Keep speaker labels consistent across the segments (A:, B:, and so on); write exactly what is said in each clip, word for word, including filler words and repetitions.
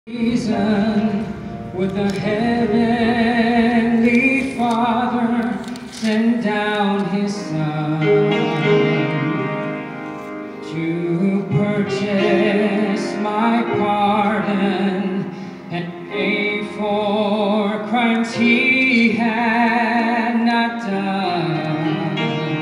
A: Reason would the heavenly Father send down his Son to purchase my pardon and pay for crimes he had not done?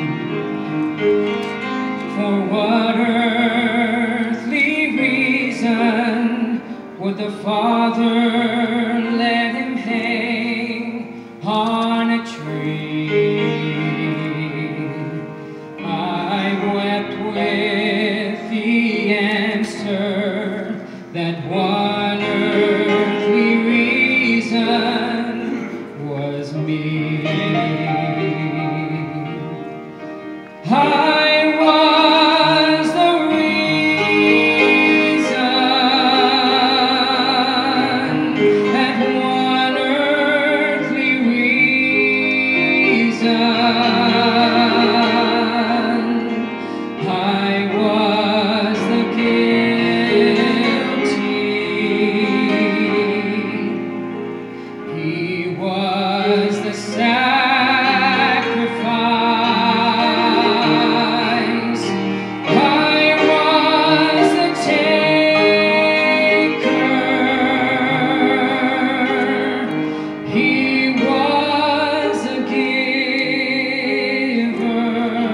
A: For what earthly reason would the Father let him hang on a tree? I wept with the answer that one earthly reason was me. I was the reason that one earthly reason. I was the guilty. He was the sacrifice. I was the taker. He was a giver,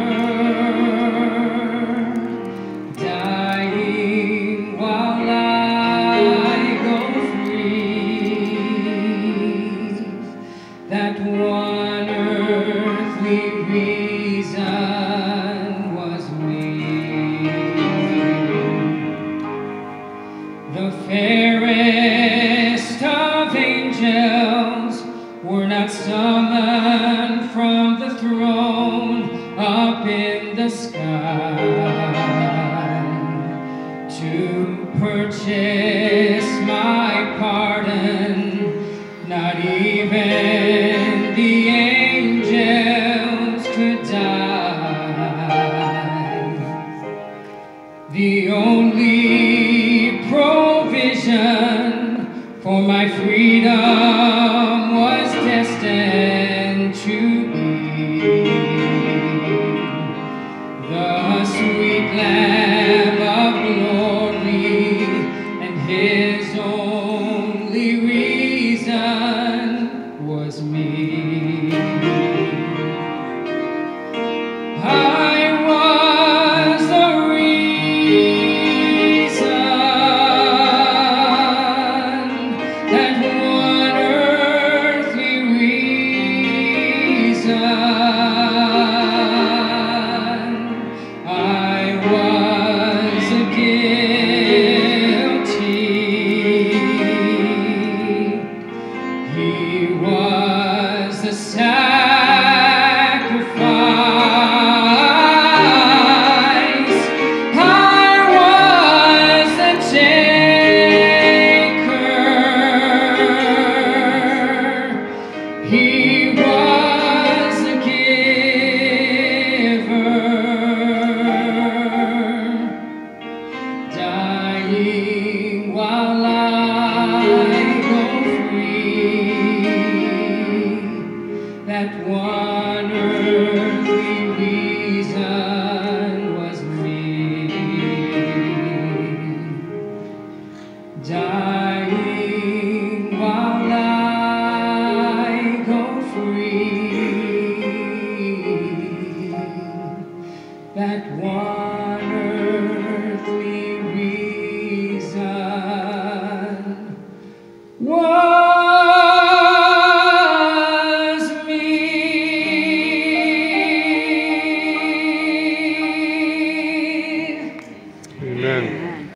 A: dying while I go free. That one earthly reason was me. The fairest of angels were not summoned from the throne up in the sky to purchase my pardon. Not even the angels could die. The only provision for my freedom was destined to be the sweet Lamb of glory, and his only